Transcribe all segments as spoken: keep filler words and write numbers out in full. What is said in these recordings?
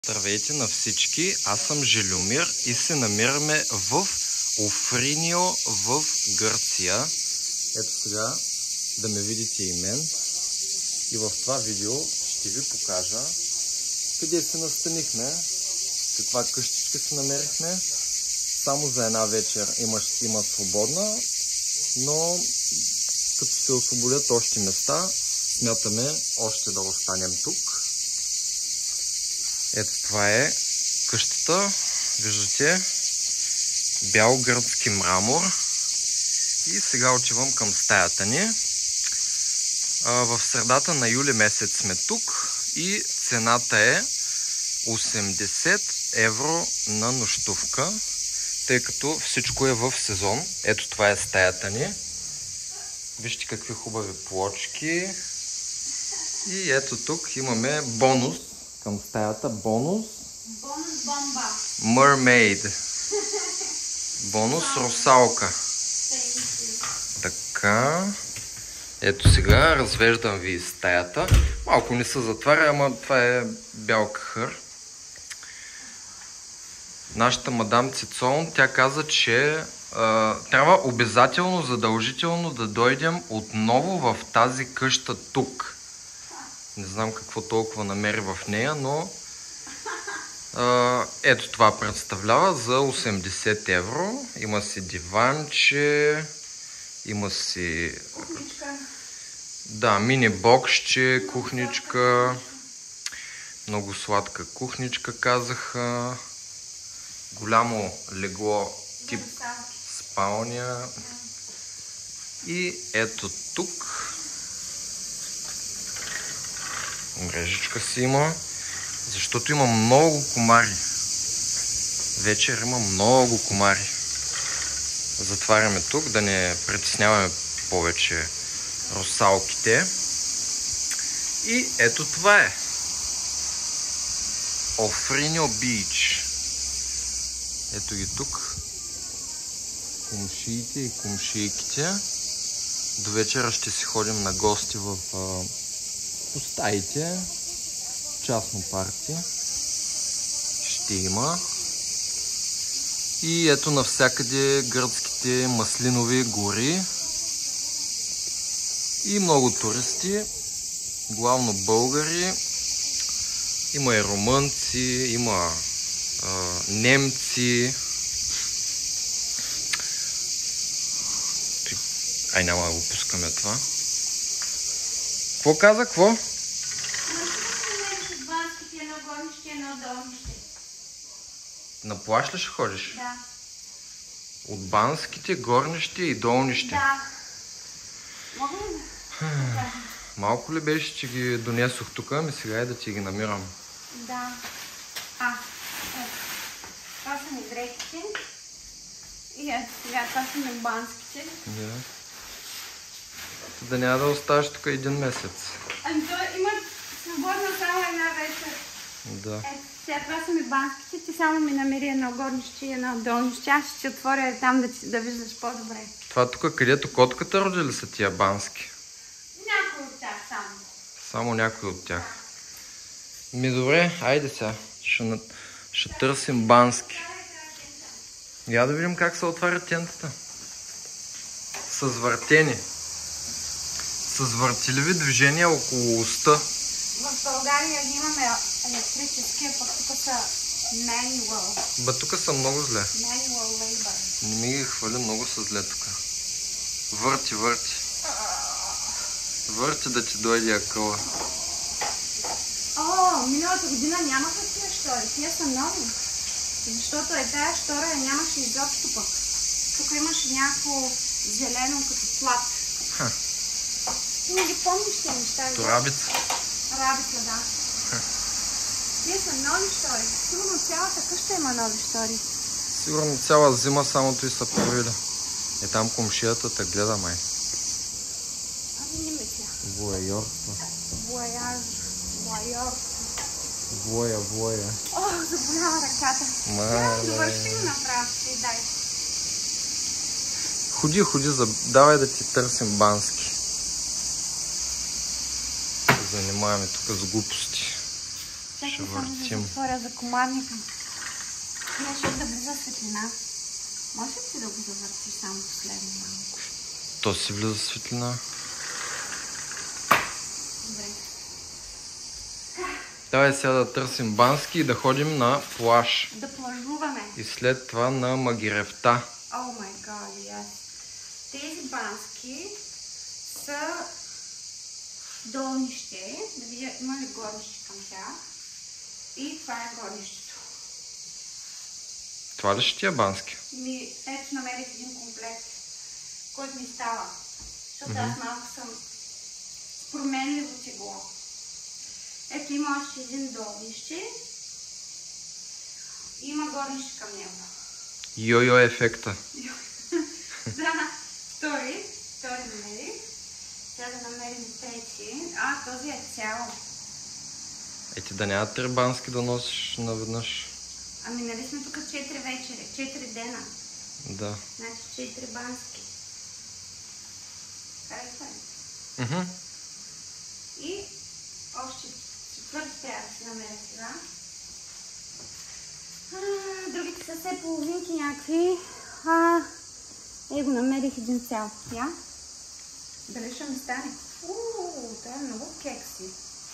Здравейте на всички, аз съм Желюмир и се намираме в Офринио в Гърция. Ето сега да ме видите и мен. И в това видео ще ви покажа къде се настанихме, каква къщичка си намерихме. Само за една вечер има, има свободна, но като се освободят още места, смятаме още да останем тук. Ето това е къщата, виждате, бял гръцки мрамор. И сега отивам към стаята ни. В средата на юли месец сме тук и цената е осемдесет евро на нощувка, тъй като всичко е в сезон. Ето това е стаята ни. Вижте какви хубави плочки. И ето тук имаме бонус към стаята. Бонус. Бонус бомба. Mermaid. Бонус русалка. Така. Ето сега развеждам ви стаята. Малко не се затваря, ама това е бял кахър. Нашата мадам Цицон, тя каза, че а, трябва обязателно, задължително да дойдем отново в тази къща тук. Не знам какво толкова намери в нея, но а, ето това представлява за осемдесет евро. Има си диванче, има си кухничка. Да, мини боксче, кухничка, много сладка кухничка казаха, голямо легло тип спалня. И ето тук мрежичка си има, защото има много комари. Вечер има много комари. Затваряме тук, да не притесняваме повече русалките. И ето това е Офринио бич. Ето ги тук кумшиите и кумшийките. До вечера ще си ходим на гости в по стаите. Частно парти ще има. И ето навсякъде гръцките маслинови гори. И много туристи, главно българи. Има и румънци, има а, немци. Ай, няма да го пускаме това. Какво каза, какво? На плаж ли ще ходиш? Да. От Банските, горнище и долнище? Да. Мога ли да? Малко ли беше, че ги донесох тук, ами сега е да ти ги намирам. Да. А, ето. Това са ми дрехите. И ето сега, това са ми банските. Да. Да няма да оставаш тук един месец. Ами то има свободна само една вечер. Да. Ето сега, това са ми банските. Ти само ми намери едно горнище и едно долнище. Аз ще отворя там да, да виждаш по-добре. Това тук, където котката роди ли са тия бански? Някой от тях само. Само някой от тях. Ми добре, айде сега. Ще, ще търсим бански. Я да видим как се отварят тентата. С въртени. С въртеливи движения около уста. В България имаме електрически, а пък тук са manual. Ба, тук са много зле. Manual labor. Не ми ги хвали, много са зле тук. Върти, върти. Върти да ти дойде акъла. О, миналата година нямаха тия штори. Тия са нови. Защото е тая штора я нямаше изобщо пък. Тук имаше някакво зелено като плат. Ха. Ти не ги помниш тези неща? То рабица. Рабица, да. Ха. Тия са нови штори. Сигурно цялата къща има нови штори. Сигурно цяла зима само той са провида. Е там комшията те гледа, май. Ами не мисля. Вояйорство. Вояж. Вояйорство. Воя, воя. О, заболява ръката. Мале. Довърши го направо. И дай. Ходи, ходи, давай да ти търсим бански. Занимаваме тук с глупости. Ще въртим. Да затворя за комарника. Не, ще да влиза светлина. Може ли си да го завъртиш само последно малко? То си влиза светлина. Добре. Давай сега да търсим Бански и да ходим на плаж. Да плажуваме. И след това на Магирефта. О май гад, yes. Тези Бански са долнище. Да видя, има ли горнище към тях. И това е горнището. Това ли ще ти е Бански? Ми, ето намерих един комплект, който ми става. Защото Mm-hmm. аз малко съм с променливо тегло. Ето има още един долнище. И има горнище към него. Йо-йо ефекта. Да, втори. Втори намерих. Сега да намерим трети. А, този е цял. Е, ти да няма три Бански да носиш наведнъж. Ами нали сме тук четири вечери, четири дена. Да. Значи четири Бански. Харесва ли? Мхм. И още четвърти трябва да си намеря сега. А, другите са все половинки някакви. А, е, го намерих един цял. Я? Дали ще ми стане? Ууу, това е много кекси.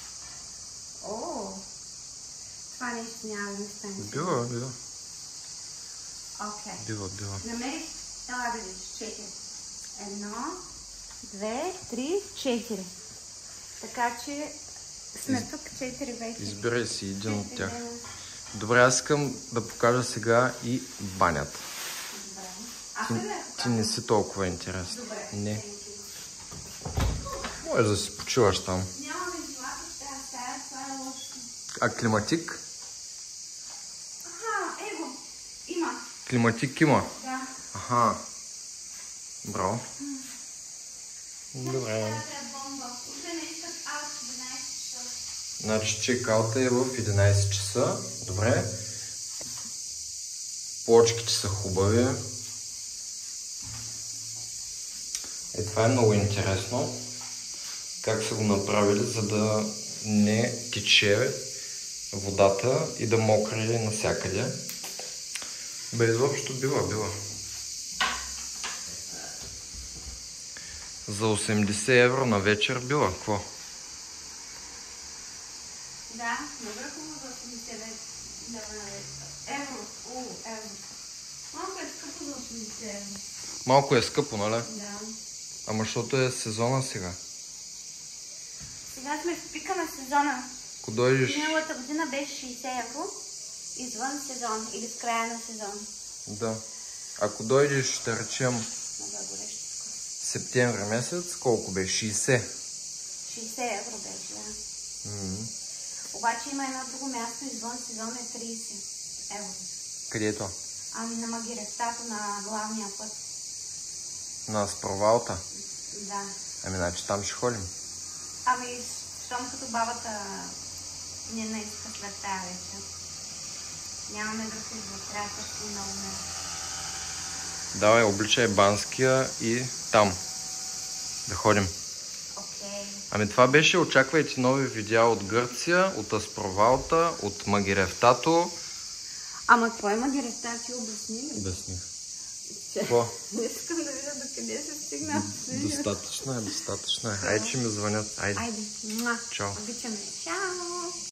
О, това нещо няма да ми стане. Била, била. Окей. Била, била. Намерих, ела да видиш, четири. Едно, две, три, четири. Така че сме тук четири вечери. Избирай си един от тях. Дена. Добре, аз искам да покажа сега и банята. Добре. А Ти, ти да ти не си толкова интересна. Добре. Не. Може да си почиваш там. Няма вентилатор в тази стая, това е лошо. А климатик? Аха, его, има. Климатик има? Да. Аха. Браво. Добре. Това е бомба. Утре не искат аут в единайсет часа. Значи чекаута е в единайсет часа. Добре. Плочките са хубави. Е, това е много интересно. Как са го направили, за да не тече водата и да мокри навсякъде. Бе, изобщо била, била. За осемдесет евро на вечер била. Какво? Да, много е хубаво за осемдесет евро. О, евро. Малко е скъпо за осемдесет евро. Малко е скъпо, нали? Да. Ама защото е сезона сега. Сега сме в пика на сезона. Ако дойдеш... Миналата година беше шейсет евро извън сезон или в края на сезон. Да. Ако дойдеш, да речем, Много е горещо. септември месец, колко беше? шейсет. шейсет евро беше, да. М-м. Обаче има едно друго място извън сезон е трийсет евро. Къде е то? Ами на Магирефтата на главния път. На Спровалта. Да. Ами, значи там ще ходим. Ами, щом като бабата не наиска след тая вечер. Нямаме да се трябва да си много много. Давай, обличай Банския и там. Да ходим. Окей. Ами това беше, очаквайте нови видеа от Гърция, от Аспровалта, от Магирефтато. Ама какво е Магирефта, ти обясни ли? Обясних. Че... Какво? Не искам да видя докъде се стигна. Достатъчно е, достатъчно е. Айде, че ми звънят. Айде. Айде. Муа. Чао. Обичаме. Чао.